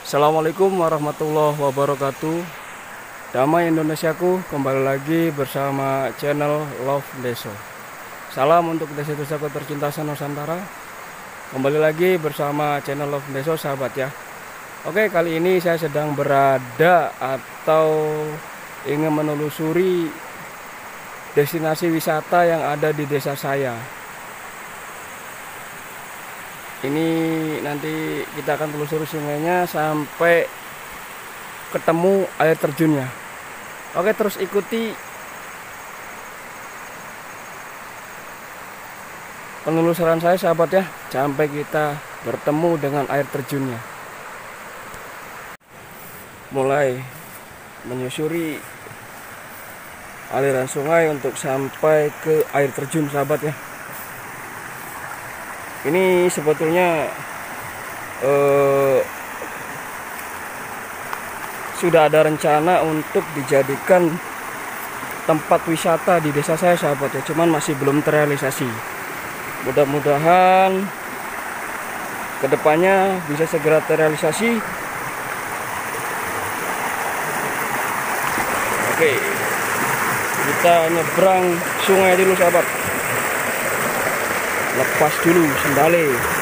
Assalamualaikum warahmatullahi wabarakatuh. Damai Indonesiaku, kembali lagi bersama channel Love Deso. Salam untuk desa-desaku tercinta Nusantara. Kembali lagi bersama channel Love Deso, sahabat ya. Oke, kali ini saya sedang berada atau ingin menelusuri destinasi wisata yang ada di desa saya. Ini nanti kita akan telusuri sungainya sampai ketemu air terjunnya. Oke, terus ikuti penelusuran saya, sahabat ya, sampai kita bertemu dengan air terjunnya. Mulai menyusuri aliran sungai untuk sampai ke air terjun, sahabat ya. Ini sebetulnya sudah ada rencana untuk dijadikan tempat wisata di desa saya, sahabat ya. Cuman masih belum terrealisasi. Mudah-mudahan kedepannya bisa segera terrealisasi. Oke, kita nyebrang sungai dulu, sahabat. Lepas dulu sendale.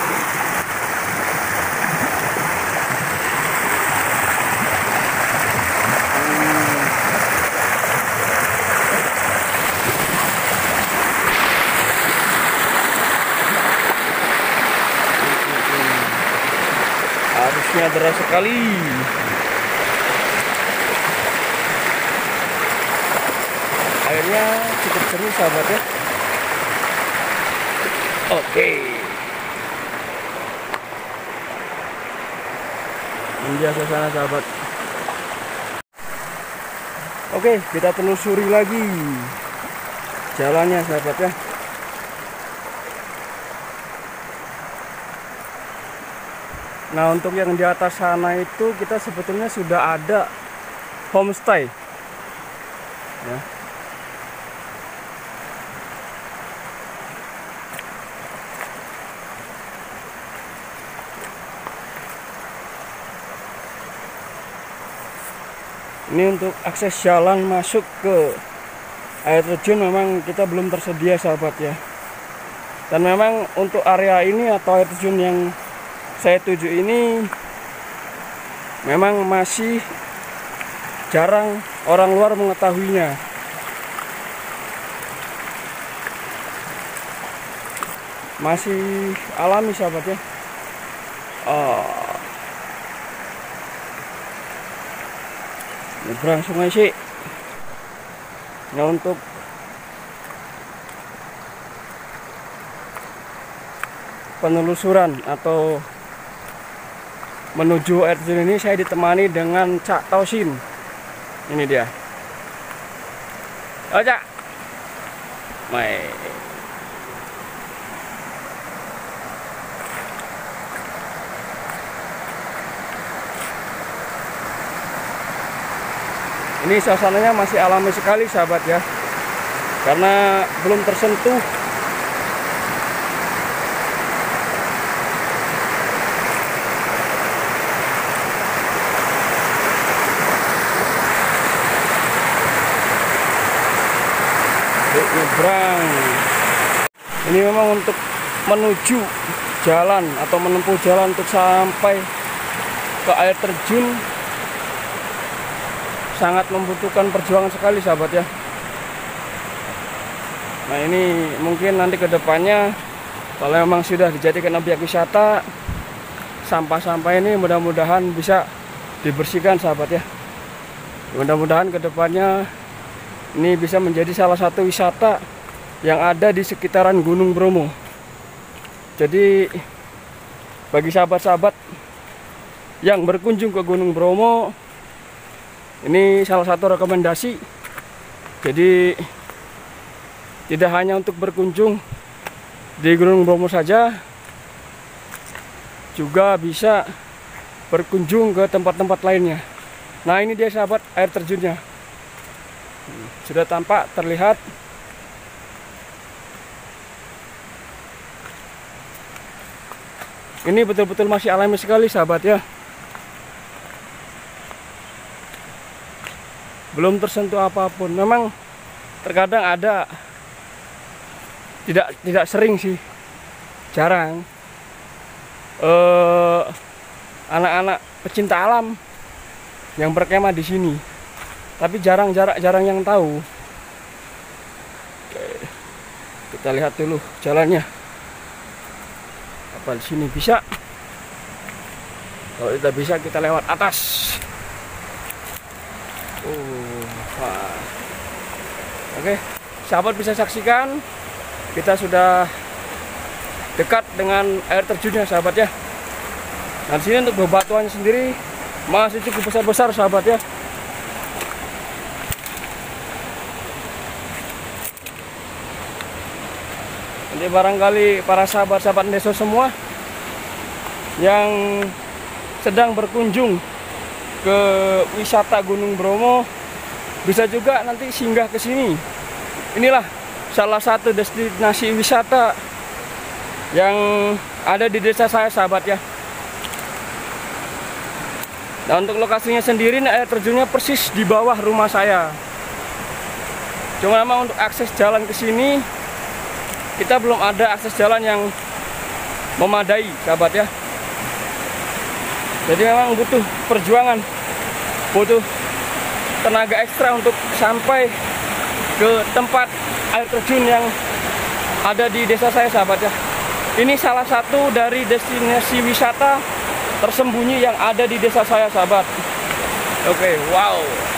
Arusnya deras sekali. Airnya cukup jernih, sahabat ya. Oke. Indah suasana, sahabat. Oke, kita telusuri lagi jalannya, sahabat ya. Nah, untuk yang di atas sana itu kita sebetulnya sudah ada homestay ya. Ini untuk akses jalan masuk ke air terjun memang kita belum tersedia, sahabat ya. Dan memang untuk area ini atau air terjun yang saya tuju ini memang masih jarang orang luar mengetahuinya. Masih alami, sahabat ya. Nyebrang sungai sih. Nah, untuk penelusuran atau menuju air terjun ini saya ditemani dengan Cak Tausin. Ini dia. Oh, Cak. Mai. Ini suasananya masih alami sekali, sahabat ya. Karena belum tersentuh nyebrang. Ini memang untuk menuju jalan atau menempuh jalan untuk sampai ke air terjun sangat membutuhkan perjuangan sekali, sahabat ya. Nah, ini mungkin nanti ke depannya kalau memang sudah dijadikan objek wisata, sampah-sampah ini mudah-mudahan bisa dibersihkan, sahabat ya. Mudah-mudahan ke depannya ini bisa menjadi salah satu wisata yang ada di sekitaran Gunung Bromo. Jadi bagi sahabat-sahabat yang berkunjung ke Gunung Bromo, ini salah satu rekomendasi. Jadi tidak hanya untuk berkunjung di Gunung Bromo saja, juga bisa berkunjung ke tempat-tempat lainnya. Nah, ini dia, sahabat, air terjunnya. Sudah tampak terlihat. Ini betul-betul masih alami sekali, sahabat ya. belum tersentuh apapun. Memang terkadang ada, tidak sering sih, jarang, anak-anak pecinta alam yang berkemah di sini, tapi jarang yang tahu. Oke, kita lihat dulu jalannya. Apa di sini bisa? Kalau tidak bisa, kita lewat atas. Wah. Oke, sahabat bisa saksikan, kita sudah dekat dengan air terjunnya, sahabat ya. Nah, di sini untuk bebatuannya sendiri masih cukup besar-besar, sahabat ya. Jadi barangkali para sahabat-sahabat Ndeso semua yang sedang berkunjung ke wisata Gunung Bromo bisa juga nanti singgah ke sini. Inilah salah satu destinasi wisata yang ada di desa saya, sahabat ya. Nah, untuk lokasinya sendiri, air terjunnya persis di bawah rumah saya. Cuma memang untuk akses jalan ke sini kita belum ada akses jalan yang memadai, sahabat ya. Jadi memang butuh perjuangan, butuh tenaga ekstra untuk sampai ke tempat air terjun yang ada di desa saya, sahabat ya. Ini salah satu dari destinasi wisata tersembunyi yang ada di desa saya, sahabat. Oke, wow.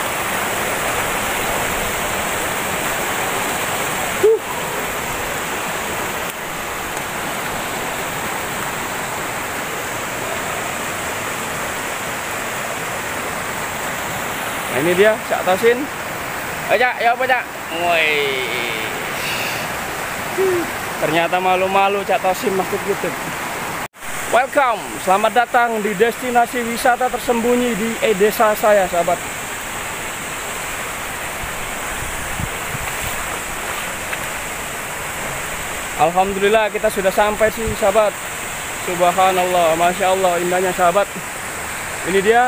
Nah, ini dia Cak Tosin. Cak, ya apa Cak? Woi. Ternyata malu-malu Cak Tosin masuk YouTube. Welcome, selamat datang di destinasi wisata tersembunyi di desa saya, sahabat. Alhamdulillah kita sudah sampai sih, sahabat. Subhanallah, Masya Allah, indahnya, sahabat. Ini dia.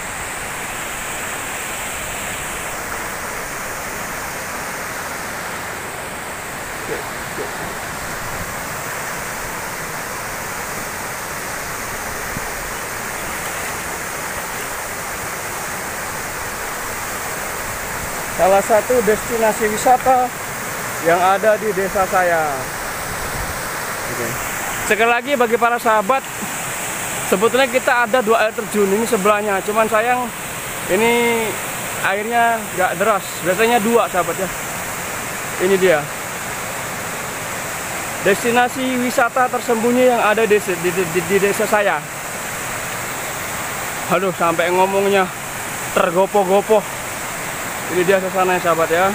Salah satu destinasi wisata yang ada di desa saya. Oke. Sekali lagi bagi para sahabat, sebetulnya kita ada 2 air terjun ini sebelahnya. Cuman sayang ini airnya nggak deras. Biasanya 2, sahabat ya. Ini dia destinasi wisata tersembunyi yang ada di desa saya. Aduh, sampai ngomongnya tergopoh-gopoh. Ini dia suasananya, sahabat ya.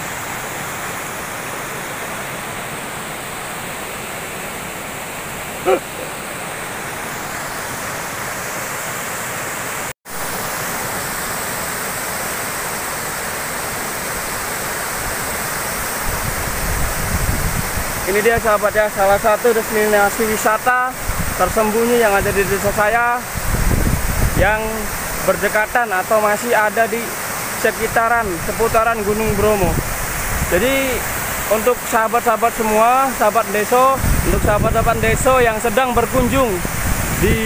Ini dia, sahabat ya, salah satu destinasi wisata tersembunyi yang ada di desa saya, yang berdekatan atau masih ada di seputaran Gunung Bromo. Jadi untuk sahabat-sahabat semua, sahabat Ndeso, untuk sahabat-sahabat Ndeso yang sedang berkunjung di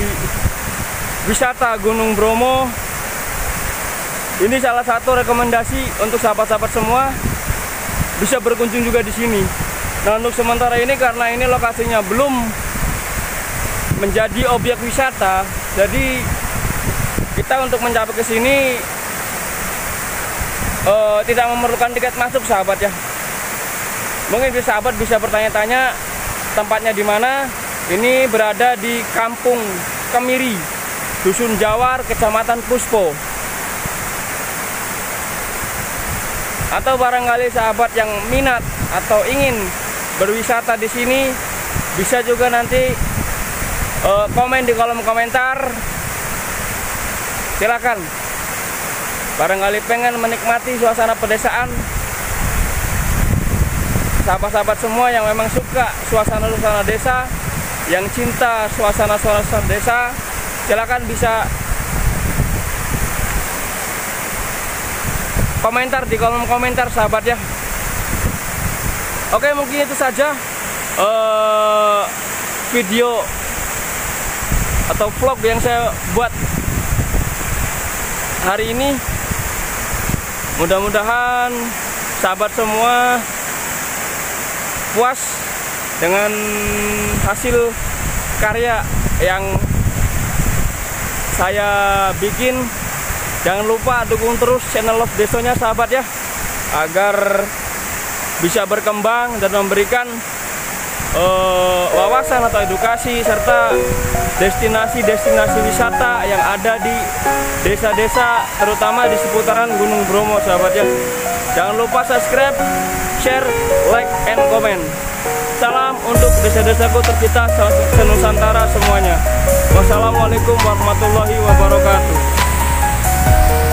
wisata Gunung Bromo, ini salah satu rekomendasi untuk sahabat-sahabat semua bisa berkunjung juga di sini. Nah, untuk sementara ini karena ini lokasinya belum menjadi objek wisata, jadi kita untuk mencapai ke sini tidak memerlukan tiket masuk, sahabat ya. Mungkin sahabat bisa bertanya-tanya tempatnya di mana. Ini berada di Kampung Kemiri, Dusun Jawar, Kecamatan Puspo. Atau barangkali sahabat yang minat atau ingin berwisata di sini, bisa juga nanti komen di kolom komentar. Silakan. Barangkali pengen menikmati suasana pedesaan, sahabat-sahabat semua yang memang suka suasana-suasana desa, yang cinta suasana-suasana desa, silakan bisa komentar di kolom komentar sahabat ya. Oke, mungkin itu saja video atau vlog yang saya buat hari ini. Mudah-mudahan sahabat semua puas dengan hasil karya yang saya bikin. Jangan lupa dukung terus channel Love Desonya sahabat ya, agar bisa berkembang dan memberikan wawasan atau edukasi serta destinasi-destinasi wisata yang ada di desa-desa, terutama di seputaran Gunung Bromo sahabat ya. Jangan lupa subscribe, share, like, and comment. Salam untuk desa-desaku tercinta se-Nusantara semuanya. Wassalamualaikum warahmatullahi wabarakatuh.